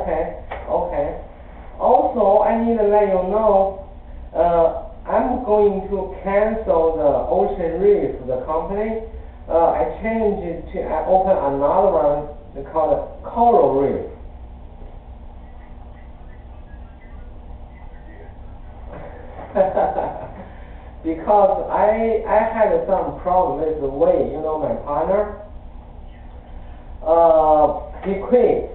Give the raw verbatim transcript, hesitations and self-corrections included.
Okay, okay. Also, I need to let you know, uh, I'm going to cancel the Ocean Reef, the company. Uh, I changed it to, I open another one called Coral Reef. Because I, I had some problem with the way, you know, my partner, uh, he quit.